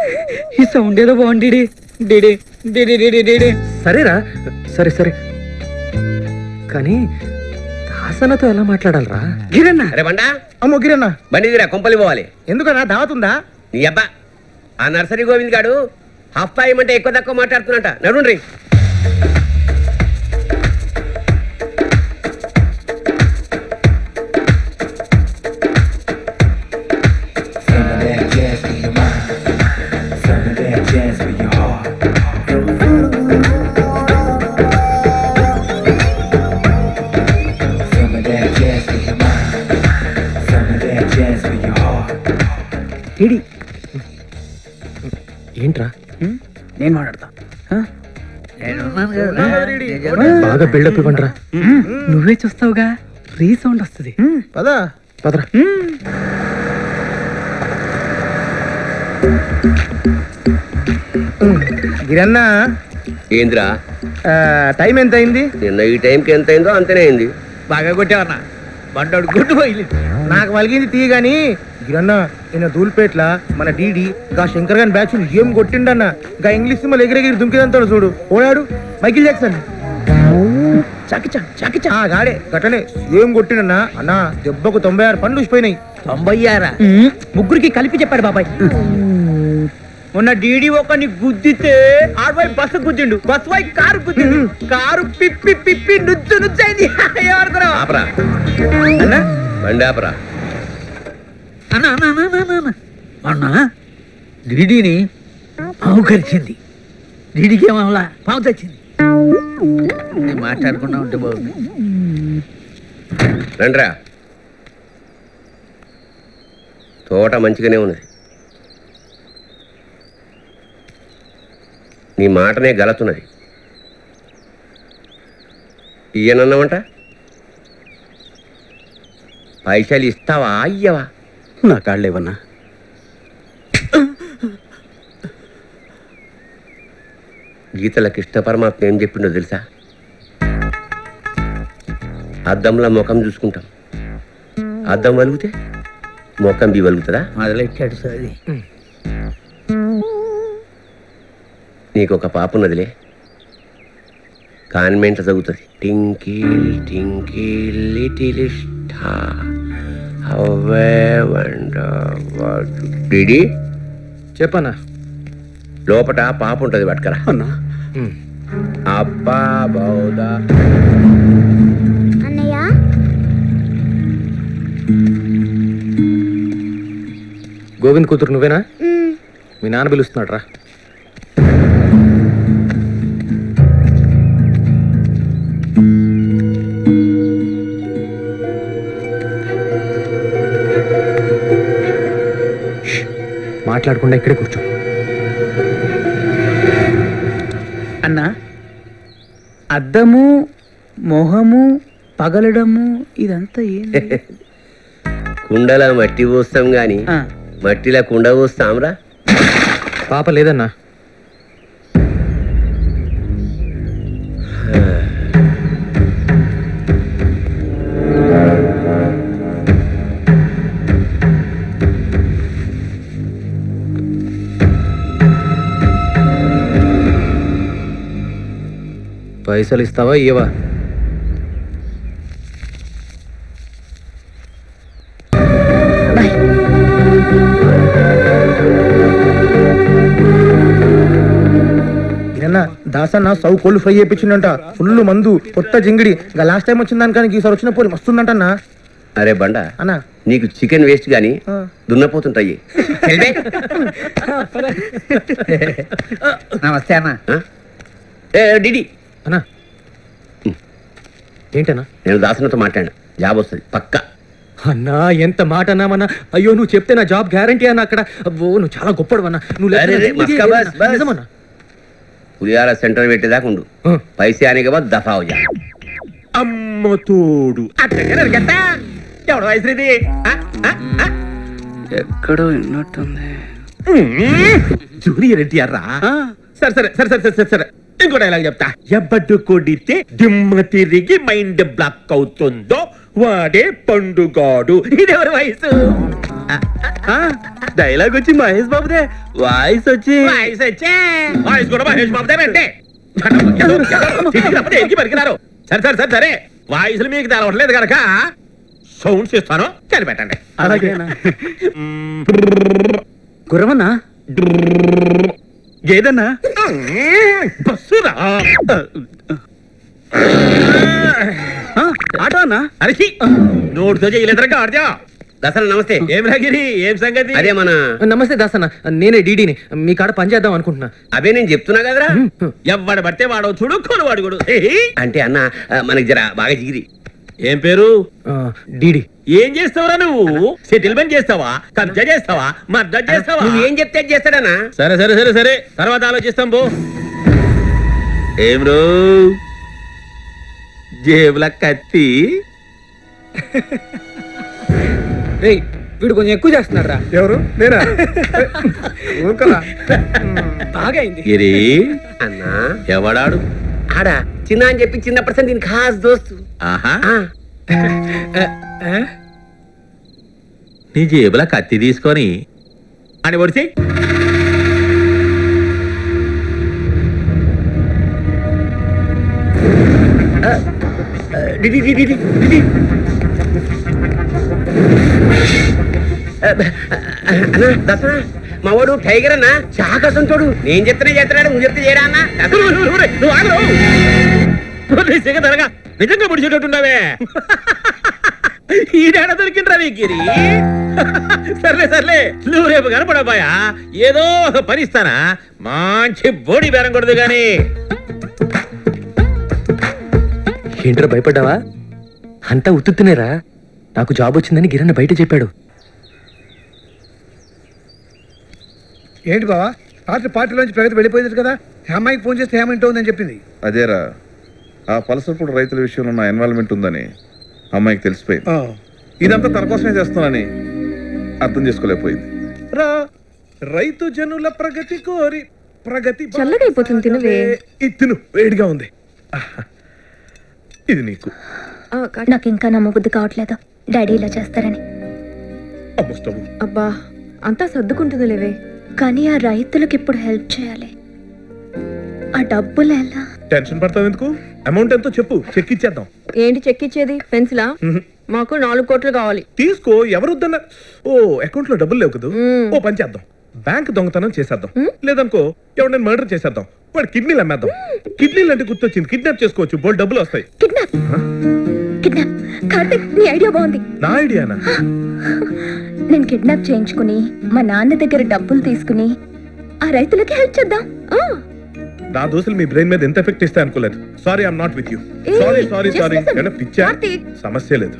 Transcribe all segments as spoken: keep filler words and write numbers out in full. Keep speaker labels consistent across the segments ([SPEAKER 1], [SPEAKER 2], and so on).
[SPEAKER 1] ఈ సౌండ్ ఏదో బాగుంది. DD DD DD DD.
[SPEAKER 2] సరేరా, సరే సరే, కానీ దాసనతో ఎలా మాట్లాడాలరా?
[SPEAKER 1] గిరన్న
[SPEAKER 3] అరే బండా,
[SPEAKER 4] అమ్మో గిరన్న,
[SPEAKER 3] బండిదిరా కొంపలి పోవాలి.
[SPEAKER 4] ఎందుకన్నా దావత్ ఉందా?
[SPEAKER 3] నీ అబ్బా ఆ నర్సరీ గోవింద్ గాడు హఫ్తా ఏమంటే ఎక్కువ తక్కువ మాట్లాడుతున్నట. నడుండ్రి.
[SPEAKER 2] ఏంట్రా?
[SPEAKER 1] నేను మాట్లాడతా.
[SPEAKER 2] బాగా బిల్డప్ ఇవ్వండిరా.
[SPEAKER 1] నువ్వే చూస్తావుగా, రీ సౌండ్ వస్తుంది.
[SPEAKER 4] పదా
[SPEAKER 2] పదరా.
[SPEAKER 4] గిరన్న,
[SPEAKER 3] ఏంద్రా
[SPEAKER 4] టైం ఎంత అయింది?
[SPEAKER 3] నిన్న ఈ టైంకి ఎంత అయిందో అంతనే అయింది.
[SPEAKER 1] బాగా కొట్టేవన్నా, బండోడు గుడ్డు పోయి.
[SPEAKER 4] నాకు వలిగింది తీ గాని గిరన్న, ఈయన దూల్పేట్ల మన డీడీ గా శంకర్ గారి బ్యాచ్ ఏం కొట్టిండన్న. గా ఇంగ్లీష్ సినిమాలు ఎగిరెగిరి దుంకిదంతాడు చూడు, ఓడాడు మైకిల్ జాక్సన్.
[SPEAKER 1] చకిచా చకిచా
[SPEAKER 4] ఆ గాడే గట్టనే ఏం కొట్టిండన్న. అన్న దెబ్బకు తొంభై ఆరు పండ్లు ఊసిపోయినాయి.
[SPEAKER 1] తొంభై ఆరా? ముగ్గురికి కలిపి చెప్పాడు బాబాయ్. మొన్న డీడీ ఒకని గుద్దితే ఆడవై బస్సు గుద్దిండు, బస్సు వై కారు గుద్దిండు, కారు పిప్పి పిప్పి నుచ్చు నుచ్చైంది. ఏమనుకున్నావు
[SPEAKER 3] ఆపరా
[SPEAKER 1] అన్న?
[SPEAKER 3] బండి ఆపరా.
[SPEAKER 1] అన్న అన్న అన్న అన్న అన్న మొన్న డీడీని పావు కరిచింది. డీడీకి ఏమవలా, పావు తెచ్చింది. మాట్లాడకుండా ఉంటే బాగుంది.
[SPEAKER 3] రండ్రా. తోట మంచిగానే ఉన్నది. నీ మాటనే గలతున్నది. ఇయ్యనన్నామంట. పైసలు ఇస్తావా అయ్యవా?
[SPEAKER 2] నా కాళ్ళేవన్నా.
[SPEAKER 3] గీతల కృష్ణ పరమాత్మ ఏం చెప్పిండో తెలుసా? అద్దంలో ముఖం చూసుకుంటాం, అద్దం వలుగుతే ముఖం బి వలుగుతుందా?
[SPEAKER 1] మొదలెట్టాడు సార్.
[SPEAKER 3] నీకు ఒక పాప ఉన్నదిలే, కాన్వెంట్ చదువుతుంది. Twinkle twinkle little star how I wonder what. DD
[SPEAKER 2] చెప్పన్నా.
[SPEAKER 3] లోపట పాప ఉంటుంది, పట్టుకరా.
[SPEAKER 2] అన్నా
[SPEAKER 3] అబ్బా బౌదా.
[SPEAKER 5] అన్నయ్య,
[SPEAKER 2] గోవింద్ కూతురు నువ్వేనా? మీ నాన్న పిలుస్తున్నాడు రా. మాట్లాడకుండా ఇక్కడే కూర్చో.
[SPEAKER 1] అన్నా, అద్దము మొహము పగలడము ఇదంతా ఏంటి?
[SPEAKER 3] కుండల మట్టి పోస్తాం గాని మట్టిలా కుండ పోస్తాంరా.
[SPEAKER 2] పాప లేదన్నా. పైసలు ఇస్తావా ఇయ్యవా?
[SPEAKER 4] దాసన్న సౌ కోళ్ళు ఫ్రై చేయించిండంట. ఫుల్ మందు, కొత్త జింగిడి. ఇంకా లాస్ట్ టైం వచ్చిన దానికానికి ఈసారి వచ్చిన పోలి మస్తుందంట.
[SPEAKER 3] అరే బండ
[SPEAKER 4] అన్న,
[SPEAKER 3] నీకు చికెన్ వేస్ట్ గాని దున్నపోతుంటాయి.
[SPEAKER 1] నమస్తే అన్న.
[SPEAKER 3] డిడి
[SPEAKER 2] అన్నా. ఏంటన్నా?
[SPEAKER 3] నేను దాసనతో మాట్లాడినా, జాబ్ వస్తుంది పక్క.
[SPEAKER 2] అన్నా ఎంత మాట అన్నామన్నా. అయ్యో నువ్వు చెప్తే నా జాబ్ గ్యారంటీ అన్న. అక్కడ అబ్బో నువ్వు చాలా గొప్పడవన్నా. నువ్వు
[SPEAKER 3] పులిహార సెంటర్ పెట్టేదాకా ఉండు. పైసే అనేక దఫా అవుజా.
[SPEAKER 4] అమ్మ తోడు
[SPEAKER 3] ఎవడు వయసుది
[SPEAKER 1] ఎక్కడో విన్నట్టుంది.
[SPEAKER 4] జూనియర్ ఎన్టీఆర్ రా. సరే సరే సరే సరే సరే సరే ఇంకో డైలాగ్ చెప్తా. ఎబ్బడ్డు కొడితే దిమ్మ తిరిగి మైండ్ బ్లాక్ అవుతుందో వాడే పండుగాడు. ఇదెవరి వయసు?
[SPEAKER 2] డైలాగ్ వచ్చి మహేష్ బాబుదే, వాయిస్ వచ్చి
[SPEAKER 3] వాయిస్ వచ్చే వాయిస్ కూడా మహేష్ బాబుదే అంటే పరికినారు. సరే సరే సరే సరే వాయిస్లు మీకు తెలవట్లేదు కనుక సౌండ్స్ ఇస్తాను కనిపెట్టండి.
[SPEAKER 2] అలాగేనా? గుర్రమన్నా, గేదన్నా,
[SPEAKER 3] బస్సురా,
[SPEAKER 2] ఆటో అన్నా.
[SPEAKER 3] అరిచి నోటితో చేయలేదరా ఆడతా. దసరా నమస్తే. ఏం రాగిరి, ఏం సంగతి? అదే మన
[SPEAKER 2] నమస్తే దాసన్న, నేనే డీడీని. మీ కాడ పని చేద్దాం అనుకుంటున్నా.
[SPEAKER 3] అవే నేను చెప్తున్నా కదరా, ఎవడు పడితే వాడో చూడు కొనువాడు కూడా అంటే అన్న మనకి జర బాగా జిగిరి. ఏం పేరు?
[SPEAKER 2] డీడీ.
[SPEAKER 3] ఏం చేస్తావురా నువ్వు? సెటిల్మెంట్ చేస్తావా, కబ్జా చేస్తావా, మర్డర్ చేస్తావా? నువ్వు ఏం చెప్తే చేస్తాడనా? సరే సరే సరే సరే తర్వాత ఆలోచిస్తాం పో. ఏం రో జేబుల కత్తి?
[SPEAKER 2] రేయ్, వీడు కొంచెం ఎక్కువ చేస్తున్నారా?
[SPEAKER 4] ఎవరు? నేనా?
[SPEAKER 2] బాగా అయింది.
[SPEAKER 3] గిరి అన్నా, ఎవడాడు? ఆడా చిన్న అని చెప్పి చిన్నప్పటి సంది దీనికి ఖాస్ దోస్తు. ఆహా, నీ జేబుల కత్తి తీసుకొని అని పొడిచి అన్నా దసరా మావాడు టైగర్ అన్నా చాకసంతోడు. నేను చెప్తేనే చేస్తున్నాడు, నువ్వు చెప్తే చేయడా అన్నా? తరగా నిజంగా పొడిచేటట్టున్నావే. ఈడేడ దొరికిండ్రా గిరి. సర్లే సర్లే నువ్వు రేపు కనపడబాయా, ఏదో ఒక పని ఇస్తానా, మంచి బోడి బేరం కొడదు గాని.
[SPEAKER 2] ఏంట్రా భయపడ్డావా? అంతా ఉత్తునేరా. నాకు జాబ్ వచ్చిందని గిరన్న బయట చెప్పాడు.
[SPEAKER 4] ఏంటి బావా, రాత్రి పార్టీలోంచి ప్రగతి వెళ్ళిపోయింది కదా, అమ్మాయికి ఫోన్ చేస్తే ఏమంటో ఉందని చెప్పింది.
[SPEAKER 5] అదేరా, ఆ పలసపూడి రైతుల విషయంలో నా ఇన్వాల్వ్మెంట్ ఉందని అమ్మాయికి తెలిసిపోయింది. ఇదంతా తన కోసమే చేస్తున్నానని అర్థం చేసుకోలేకపోయింది.
[SPEAKER 4] రా రైతు జనుల ప్రగతి కోరి ప్రగతి
[SPEAKER 6] చల్లగా అయిపోతుంది, తినవే.
[SPEAKER 4] ఇది తిను, వేడిగా ఉంది. ఇది నీకు.
[SPEAKER 6] నాకు ఇంకా నమ్మబుద్ధి కావట్లేదు డాడీ ఇలా చేస్తారని. అబ్బా అంతా సర్దుకుంటుంది లేవే. కానీ ఆ రైతులకు ఇప్పుడు హెల్ప్ చేయాలి. ఆ డబ్బులు ఎలా?
[SPEAKER 4] టెన్షన్ పడతావు ఎందుకు? అమౌంట్ ఎంతో చెప్పు, చెక్ ఇచ్చేద్దాం.
[SPEAKER 6] ఏంటి చెక్ ఇచ్చేది? పెన్సిలా? మాకు నాలుగు కోట్లు కావాలి.
[SPEAKER 4] తీసుకో, ఎవరు వద్దన్నా. ఓ అకౌంట్ లో డబ్బులు లేవు కదా, ఓ పని చేద్దాం, బ్యాంక్ దొంగతనం చేసేద్దాం. లేదనుకో ఎవరైనా మర్డర్ చేసేద్దాం, వాడు కిడ్నీలు అమ్మేద్దాం. కిడ్నీలు అంటే గుర్తొచ్చింది, కిడ్నాప్ చేసుకోవచ్చు, బోల్ డబ్బులు వస్తాయి.
[SPEAKER 6] కిడ్నాప్? కిడ్నాప్? కార్తిక్, నీ ఐడియా బాగుంది.
[SPEAKER 4] నా ఐడియానా?
[SPEAKER 6] నేను కిడ్నాప్ చేయించుకుని మా నాన్న దగ్గర డబ్బులు తీసుకుని ఆ రైతులకి హెల్ప్ చేద్దాం.
[SPEAKER 4] నా దోస్తులు మీ బ్రెయిన్ మీద ఎంత ఎఫెక్ట్ ఇస్తాయి అనుకోలేదు. Sorry, I'm not with you. Sorry sorry sorry పిచ్చా, సమస్య లేదు.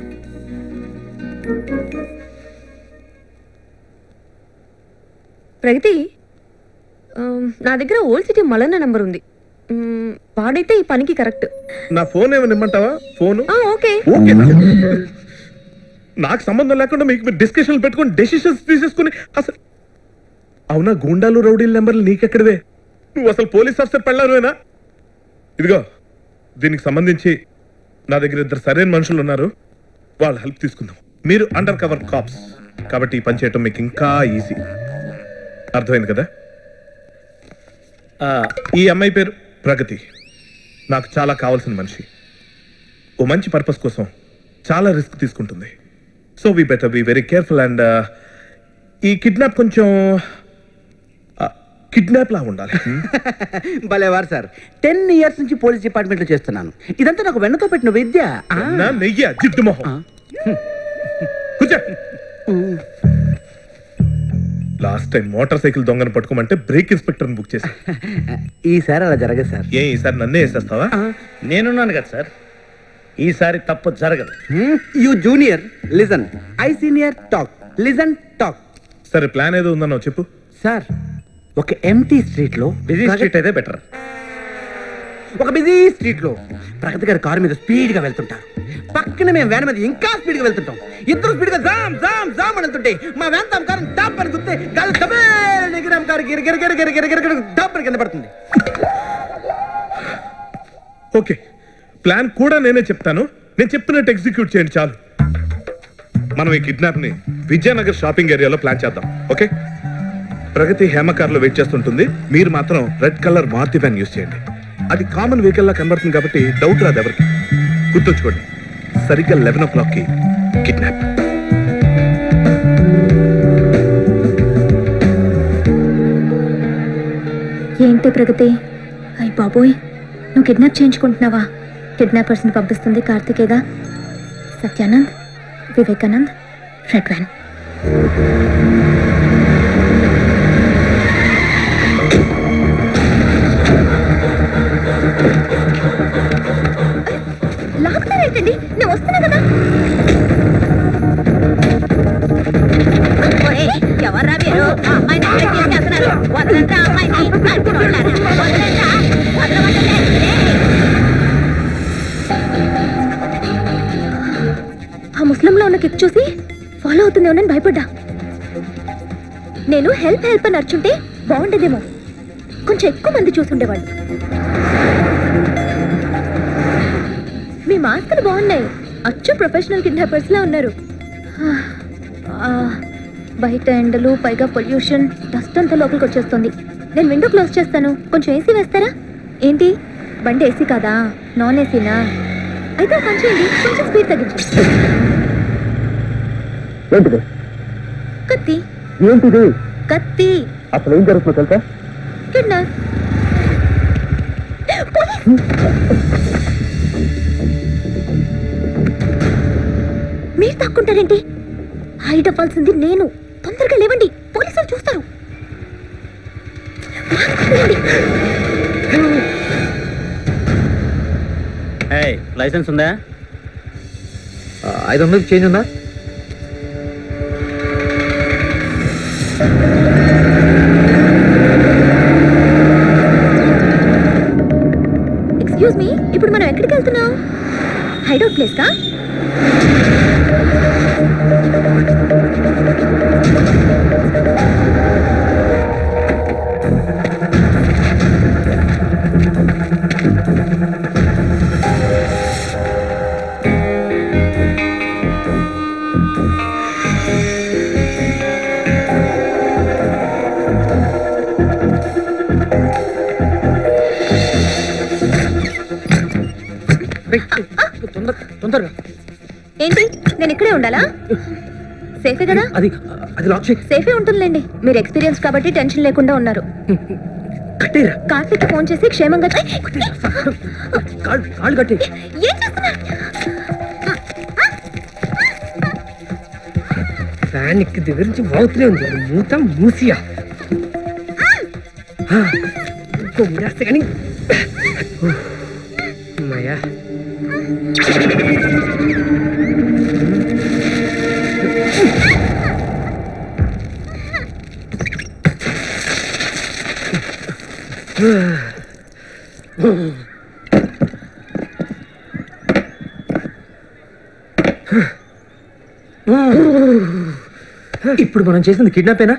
[SPEAKER 6] ప్రగతి, నా దగ్గర ఓల్డ్ సిటీ మలన్న నంబర్ ఉంది, వాడైతే ఈ పనికి కరెక్ట్.
[SPEAKER 4] నా ఫోన్ ఏమైనా ఇమ్మంటావా? Phone
[SPEAKER 6] okay.
[SPEAKER 4] ఓకే, నాకు సంబంధం లేకుండా మీకు డిస్కషన్లు పెట్టుకుని డెసిషన్స్ తీసేసుకుని అసలు. అవునా, గూండాలు రౌడీల నెంబర్లు నీకెక్కడవే? నువ్వు అసలు పోలీస్ ఆఫీసర్ పెళ్ళానువేనా? ఇదిగో, దీనికి సంబంధించి నా దగ్గర ఇద్దరు సరైన మనుషులు ఉన్నారు, వాళ్ళ హెల్ప్ తీసుకుందాం. మీరు అండర్ కవర్ కాప్స్ కాబట్టి ఈ పని చేయటం మీకు ఇంకా ఈజీ. అర్థమైంది కదా? ఈ అమ్మాయి పేరు ప్రగతి, నాకు చాలా కావాల్సిన మనిషి. ఓ మంచి పర్పస్ కోసం చాలా రిస్క్ తీసుకుంటుంది. So we better be very careful. And ఈ కిడ్నాప్ కొంచెం కిడ్నాప్ లా ఉండాలి.
[SPEAKER 7] భలేవారు సార్, టెన్ ఇయర్స్ నుంచి పోలీస్ డిపార్ట్మెంట్ లో చేస్తున్నాను. ఇదంతా నాకు వెన్నతో పెట్టిన విద్య.
[SPEAKER 4] నెయ్య జిడ్డు మొహం. లాస్ట్ టైం మోటార్ సైకిల్ దొంగను పట్టుకోమంటే బ్రేక్ ఇన్స్పెక్టర్ బుక్ చేశా.
[SPEAKER 7] ఈసారి అలా జరగదు సార్.
[SPEAKER 4] ఏ ఈసారి నన్నే వేసేస్తావా?
[SPEAKER 3] నేనున్నాను కదా సార్, ఈసారి తప్పు జరగదు.
[SPEAKER 7] You junior listen, I senior talk, listen talk.
[SPEAKER 4] సరే, ప్లాన్ ఏదో ఉందన్నావు చెప్పు.
[SPEAKER 7] సార్, ఒక ఎంటీ స్ట్రీట్ లో,
[SPEAKER 3] బిజీ స్ట్రీట్ అయితే బెటర్,
[SPEAKER 7] ఒక బిజీ స్ట్రీట్ లో ప్రగతి గారి కారు మీద స్పీడ్ గా వెళ్తుంటారు. పక్కన మేము వ్యాన్ మీద ఇంకా స్పీడ్ గా వెళ్తుంటాం. ఇద్దరు స్పీడ్ గా జామ్ జామ్ జామ్ అని వెళ్తుంటే మా వ్యాన్ తమ కారు టాప్ అని గుర్తే గాలి తబేల్ ఎగిరాం కారు గిరి గిరి గిరి గిరి గిరి గిరి గిరి టాప్ అని కింద పడుతుంది.
[SPEAKER 4] ఓకే, ప్లాన్ కూడా నేనే చెప్తాను, నేను చెప్పినట్టు ఎగ్జిక్యూట్ చేయండి చాలు. మనం ఈ కిడ్నాప్ ని విజయనగర్ షాపింగ్ ఏరియాలో ప్లాన్ చేద్దాం. ఓకే, ప్రగతి హేమ కార్ లో వెయిట్ చేస్తుంటుంది. మీరు మాత్రం red colour Maruti van use చేయండి. అది కామన్ వెహికల్ లా కనబడుతుంది కాబట్టి డౌట్ రాదు ఎవరికి. గుర్తుంచుకోండి, సరిగ్గా లెవెన్ ఓ క్లాక్ కి కిడ్నాప్.
[SPEAKER 6] ఏంటి ప్రగతి? అయ్య బాబోయ్, నువ్వు కిడ్నాప్ చేయించుకుంటున్నావా? కిడ్నాపర్స్ని పంపిస్తుంది కార్తికేగా. Satyanand, Vivekanand, red van. లాగుతారేంటండి? నేను వస్తున్నా కదా. ఎవర్రా మీరు? అమ్మాయిని చేస్తున్నారు. వదలంతా అమ్మాయిని. ఆ ముస్లింలో ఉన్న కిక్ చూసి ఫాలో అవుతుందేమో నేను భయపడ్డా. నేను హెల్ప్ హెల్ప్ అని అర్చుంటే బాగుండేదేమో. కొంచెం ఎక్కువ మంది చూసుండేవాళ్ళు. మీ మాస్కులు బాగున్నాయి. అచ్చు ప్రొఫెషనల్ కిడ్నాపర్స్ లా ఉన్నారు. బయట ఎండలు, పైగా పొల్యూషన్, డస్ట్ అంతా లోపలికి వచ్చేస్తుంది. నేను విండో క్లోజ్ చేస్తాను. కొంచెం ఏసీ వేస్తారా? ఏంటి, బండి ఏసీ కాదా? నాన్ ఏసీనా? అయితే పని చేయండి, కొంచెం స్పీడ్ తగ్గించండి. కత్తి.
[SPEAKER 8] ఏంటిది?
[SPEAKER 6] కత్తి.
[SPEAKER 8] అసలు ఏం జరుగుతుందో తెలుసా?
[SPEAKER 6] కిడ్నాప్. మీరు తక్కుంటారేంటి? హైట్ అవ్వాల్సింది నేను. తొందరగా లేవండి, పోలీసులు చూస్తారు.
[SPEAKER 1] లైసెన్స్ ఉందా?
[SPEAKER 2] ఐదు వందలు చేంజ్ ఉందా?
[SPEAKER 6] ఎక్స్క్యూజ్ మీ, ఇప్పుడు మనం ఎక్కడికి వెళ్తున్నాం? హైడౌట్ ప్లేస్ కా?
[SPEAKER 2] తొందరగా.
[SPEAKER 6] ఏంటి, నేను ఇక్కడే ఉండాలా? సేఫే కదా?
[SPEAKER 2] అది అది లాక్ చేయి.
[SPEAKER 6] సేఫే ఉంటుందిలేండి. మీరు ఎక్స్పీరియన్స్ కాబట్టి టెన్షన్ లేకుండా ఉన్నారు.
[SPEAKER 2] కట్టేరా.
[SPEAKER 6] కార్తీక్ ఫోన్ చేసి క్షేమంగా
[SPEAKER 2] కాళ్ళు కట్టే.
[SPEAKER 6] ఏం చేస్తున్నా?
[SPEAKER 2] ఫ్యాన్ ఎక్కి దగ్గర నుంచి బాగుతూనే ఉంది. మూత మూసియా మూసేస్తే కానీ అమ్మాయా. ఇప్పుడు మనం చేసింది కిడ్నాపేనా?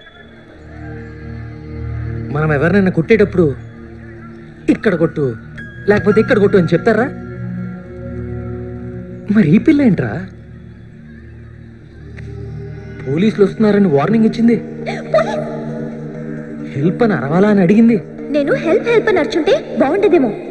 [SPEAKER 2] మనం ఎవరినైనా కొట్టేటప్పుడు ఇక్కడ కొట్టు లేకపోతే ఇక్కడ కొట్టు అని చెప్తారా? మరి ఈ పిల్ల ఏంట్రా పోలీసులు వస్తున్నారని వార్నింగ్ ఇచ్చింది? హెల్ప్ అని అరవాలా అని అడిగింది.
[SPEAKER 6] నేను హెల్ప్ హెల్ప్ అని అర్చుంటే బాగుండేదేమో.